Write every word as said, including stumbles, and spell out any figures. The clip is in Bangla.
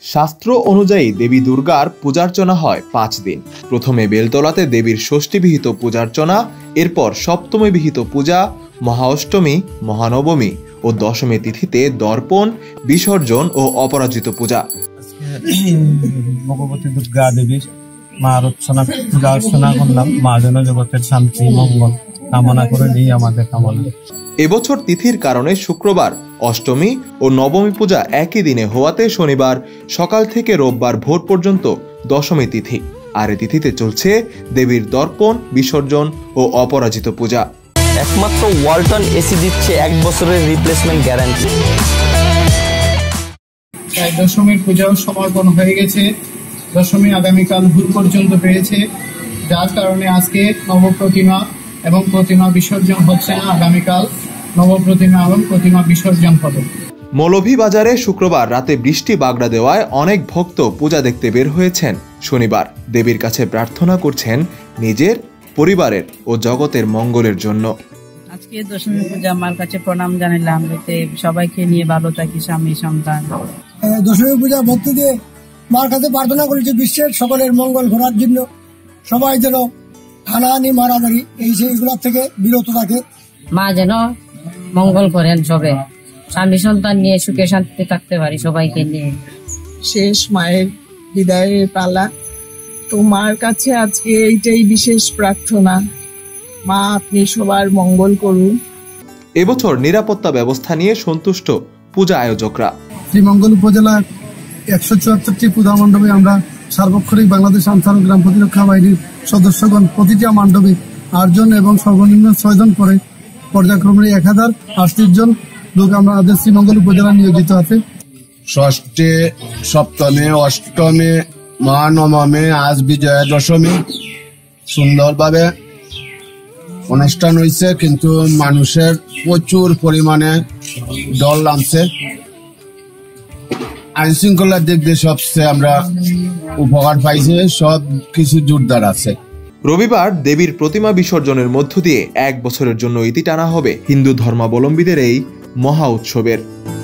শাস্ত্র অনুযায়ী দেবী দুর্গার পূজার্চনা হয় পাঁচ দিন। প্রথমে বেলতলাতে দেবীর ষষ্ঠীবিহিত পূজার্চনা, এরপর সপ্তমী বিহিত পূজা, মহাঅষ্টমী, মহানবমী ও দশমী তিথিতে দর্পণ, বিসর্জন ও অপরাজিত পূজা। ভগবতী দুর্গা দেবীর মা অর্চনা পূজা অর্চনা করলাম, মা যেন জগতের শান্তি মঙ্গল কামনা করে নিই আমাদের কামনা। এবছর তিথির কারণে শুক্রবার অষ্টমী ও নবমী পূজা একই দিনে হওয়াতে শনিবার সকাল থেকে রোববার ভোর পর্যন্ত দশমী তিথি। আর এই তিথিতে চলছে দেবীর দর্পণ, বিসর্জন ও অপরাজিত পূজা। একমাত্র ওয়ালটন এসি দিচ্ছে এক বছরের রিপ্লেসমেন্ট গ্যারান্টি। দশমীর পূজাও সমর্পণ হয়ে গেছে। দশমী আগামীকাল ভোর পর্যন্ত পেয়েছে, যার কারণে আজকে নবপ্রতিমা এবং প্রতিমা বিসর্জন হচ্ছে না। আগামীকাল নবপ্রতিমা এবং প্রতিমা বিসর্জন হবে। মৌলভীবাজারে শুক্রবার রাতে বৃষ্টি বাগড়া দেওয়ায় অনেক ভক্ত পূজা দেখতে বের হয়েছেন। শনিবার দেবীর কাছে প্রার্থনা করছেন নিজের, পরিবারের ও জগতের মঙ্গলের জন্য। আজকে দশমী পূজা, আমার কাছে প্রণাম জানালাম, যাতে সবাইকে নিয়ে ভালো থাকি, স্বামী সন্তান। দশমী পূজা ভক্তি দিয়ে মার কাছে প্রার্থনা করেছি বিশ্বের সকলের মঙ্গল করার জন্য। সবাই যেন হানাহানি মারামারি এই সেইগুলোর থেকে বিরত থাকে। মা যেন মঙ্গল করেন, সবে স্বামী সন্তান নিয়ে সুখে শান্তিতে থাকতে পারি সবাইকে নিয়ে। শেষ মায়ের বিদায়ের পালা, তো মার কাছে আজকে এইটাই বিশেষ প্রার্থনা, মা আপনি সবার মঙ্গল করুন। এবছর নিরাপত্তা ব্যবস্থা নিয়ে সন্তুষ্ট পূজা আয়োজকরা। শ্রীমঙ্গল উপজেলার একশো চুয়াত্তরটি পূজা মণ্ডপে আমরা সার্বক্ষণিক বাংলাদেশ আনসার গ্রাম প্রতিরক্ষা বাহিনীর সদস্যগণ প্রতিটা মণ্ডপে আটজন এবং সর্বনিম্ন ছয়জন করে পর্যায়ক্রমে এক হাজার আটত্রিশ জন লোক আমাদের শ্রীমঙ্গল উপজেলা নিয়োজিত আছে। ষষ্ঠী, সপ্তমী, অষ্টমী, মহানবমী, আজ বিজয়া দশমী সুন্দরভাবে অনুষ্ঠান হয়েছে, কিন্তু মানুষের প্রচুর পরিমাণে দল নামছে। আইন শৃঙ্খলার দিক দিয়ে সবচেয়ে আমরা উপকার পাইছি, সব কিছু জোরদার আছে। রবিবার দেবীর প্রতিমা বিসর্জনের মধ্য দিয়ে এক বছরের জন্য ইতি টানা হবে হিন্দু ধর্মাবলম্বীদের এই মহা উৎসবের।